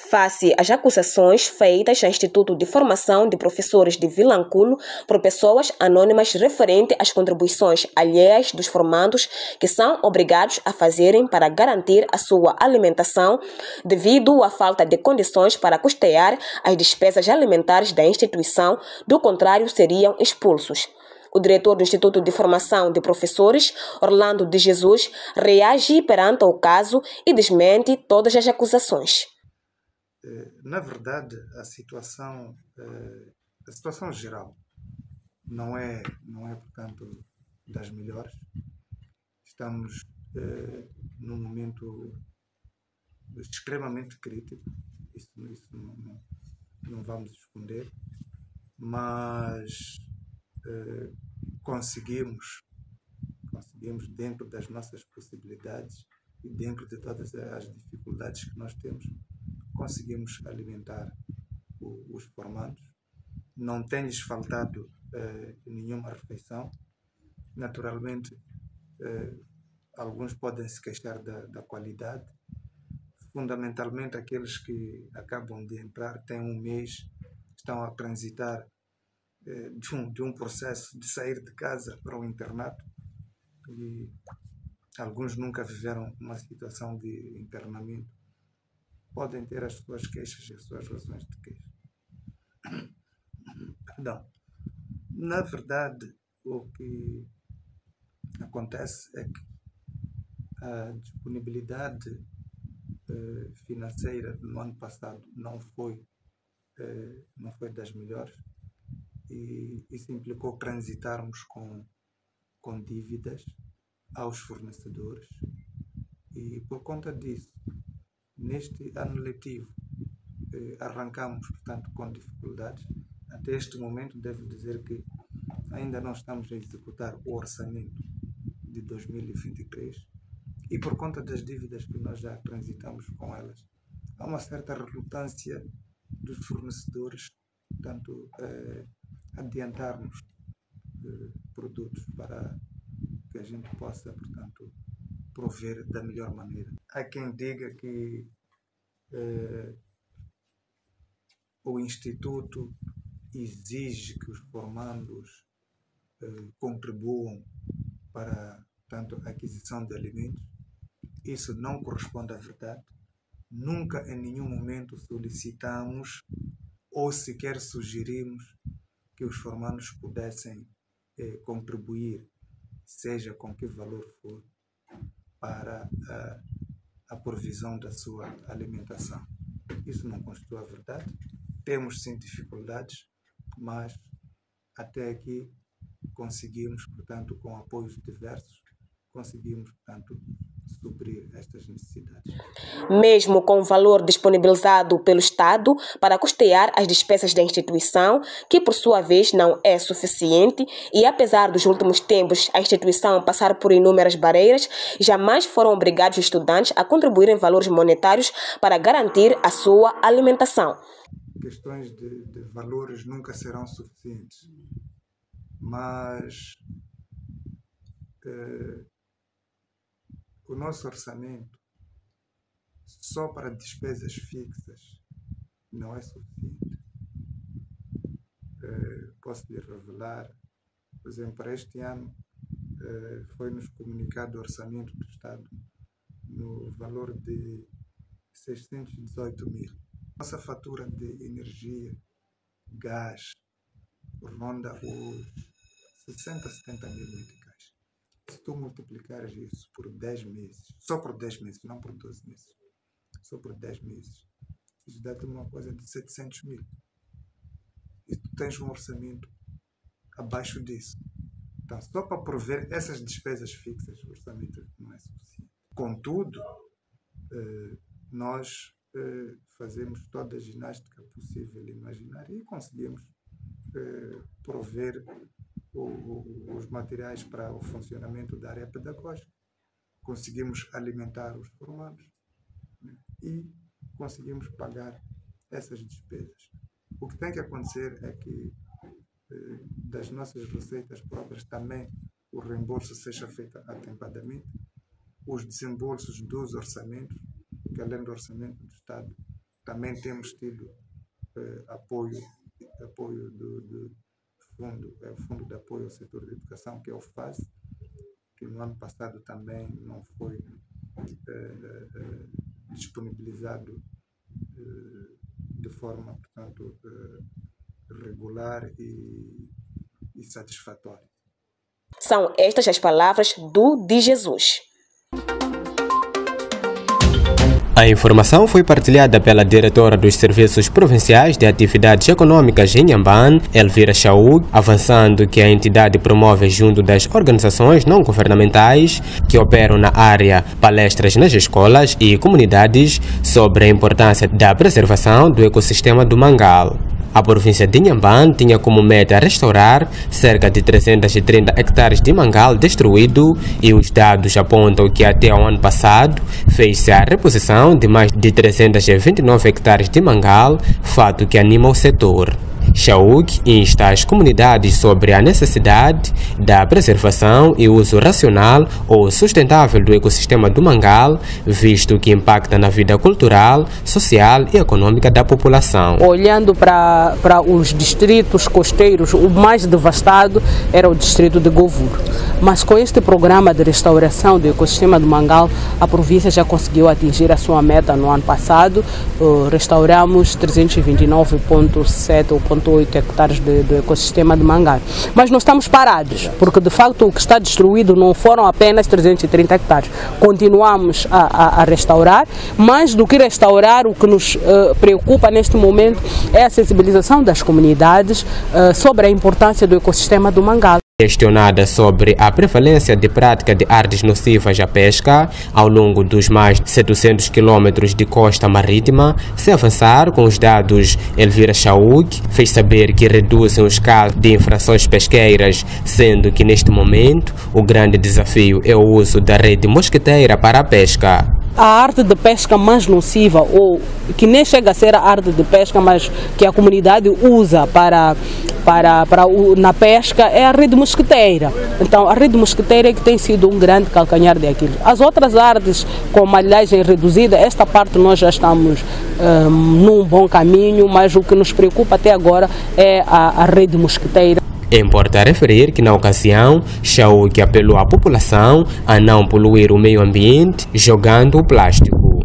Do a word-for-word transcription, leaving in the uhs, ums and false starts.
Face às acusações feitas ao Instituto de Formação de Professores de Vilanculo por pessoas anônimas referente às contribuições alheias dos formandos que são obrigados a fazerem para garantir a sua alimentação devido à falta de condições para custear as despesas alimentares da instituição, do contrário seriam expulsos. O diretor do Instituto de Formação de Professores, Orlando de Jesus, reage perante o caso e desmente todas as acusações. Na verdade, a situação, a situação geral não é, não é, portanto, das melhores. Estamos num momento extremamente crítico, isso, isso não, não, não vamos esconder, mas conseguimos, conseguimos dentro das nossas possibilidades e dentro de todas as dificuldades que nós temos, conseguimos alimentar o, os formandos. Não tem-lhes faltado eh, nenhuma refeição. Naturalmente, eh, alguns podem se queixar da, da qualidade. Fundamentalmente, aqueles que acabam de entrar, têm um mês, estão a transitar eh, de, um, de um processo de sair de casa para o internato. E alguns nunca viveram uma situação de internamento. Podem ter as suas queixas e as suas razões de queixa. Perdão. Na verdade, o que acontece é que a disponibilidade eh, financeira no ano passado não foi, eh, não foi das melhores, e isso implicou transitarmos com, com dívidas aos fornecedores, e por conta disso, neste ano letivo, eh, arrancamos, portanto, com dificuldades. Até este momento, devo dizer que ainda não estamos a executar o orçamento de dois mil e vinte e três e por conta das dívidas que nós já transitamos com elas, há uma certa relutância dos fornecedores, portanto, eh, adiantarmos eh, produtos para que a gente possa, portanto, prover da melhor maneira. Há quem diga que eh, o Instituto exige que os formandos eh, contribuam para, portanto, a aquisição de alimentos. Isso não corresponde à verdade. Nunca em nenhum momento solicitamos ou sequer sugerimos que os formandos pudessem eh, contribuir, seja com que valor for, para a, a provisão da sua alimentação. Isso não constitui a verdade. Temos sim dificuldades, mas até aqui conseguimos, portanto, com apoios diversos, conseguimos, portanto, suprir estas necessidades. Mesmo com o valor disponibilizado pelo Estado para custear as despesas da instituição, que por sua vez não é suficiente, e apesar dos últimos tempos a instituição passar por inúmeras barreiras, jamais foram obrigados os estudantes a contribuírem valores monetários para garantir a sua alimentação. Questões de, de valores nunca serão suficientes, mas eh, o nosso orçamento só para despesas fixas não é suficiente. Eh, posso lhe revelar, por exemplo, para este ano eh, foi-nos comunicado o orçamento do Estado no valor de seiscentos e dezoito mil. Nossa fatura de energia, gás, ronda os sessenta, setenta mil meticais. Se tu multiplicares isso por dez meses, só por dez meses, não por doze meses, só por dez meses, isso dá-te uma coisa de setecentos mil. E tu tens um orçamento abaixo disso. Então, só para prover essas despesas fixas, o orçamento não é suficiente. Contudo, eh, nós eh, fazemos toda a ginástica possível e imaginária e conseguimos eh, prover o, o, os materiais para o funcionamento da área pedagógica. Conseguimos alimentar os formandos, né, e conseguimos pagar essas despesas. O que tem que acontecer é que eh, das nossas receitas próprias também o reembolso seja feito atempadamente, os desembolsos dos orçamentos, que além do orçamento do Estado também temos tido eh, apoio, apoio do, do fundo, é o Fundo de Apoio ao Setor de Educação, que é o FAS, que no ano passado também não foi eh, eh, disponibilizado eh, de forma, portanto, eh, regular e, e satisfatória. São estas as palavras do de Jesus. A informação foi partilhada pela diretora dos Serviços Provinciais de Atividades Econômicas em Inhambane, Elvira Chaug, avançando que a entidade promove junto das organizações não governamentais que operam na área palestras nas escolas e comunidades sobre a importância da preservação do ecossistema do Mangal. A província de Inhambane tinha como meta restaurar cerca de trezentos e trinta hectares de mangal destruído e os dados apontam que até o ano passado fez-se a reposição de mais de trezentos e vinte e nove hectares de mangal, fato que anima o setor. Chaug insta as comunidades sobre a necessidade da preservação e uso racional ou sustentável do ecossistema do mangal, visto que impacta na vida cultural, social e econômica da população. Olhando para, para os distritos costeiros, o mais devastado era o distrito de Govur. Mas com este programa de restauração do ecossistema do mangal, a província já conseguiu atingir a sua meta no ano passado. Uh, restauramos trezentos e vinte e nove vírgula sete ou oito hectares de, de ecossistema de mangal. Mas não estamos parados, porque de facto o que está destruído não foram apenas trezentos e trinta hectares. Continuamos a, a, a restaurar. Mais do que restaurar, o que nos uh, preocupa neste momento é a sensibilização das comunidades uh, sobre a importância do ecossistema do mangal. Questionada sobre a prevalência de prática de artes nocivas à pesca ao longo dos mais de setecentos quilômetros de costa marítima, se avançar com os dados, Elvira Chaug fez saber que reduzem os casos de infrações pesqueiras, sendo que neste momento o grande desafio é o uso da rede mosquiteira para a pesca. A arte de pesca mais nociva, ou que nem chega a ser a arte de pesca, mas que a comunidade usa para, para, para o, na pesca, é a rede mosquiteira. Então, a rede mosquiteira é que tem sido um grande calcanhar de Aquiles. As outras artes, com malhagem reduzida, esta parte nós já estamos um, num bom caminho, mas o que nos preocupa até agora é a, a rede mosquiteira. Importa referir que, na ocasião, Chaug apelou à população a não poluir o meio ambiente jogando o plástico.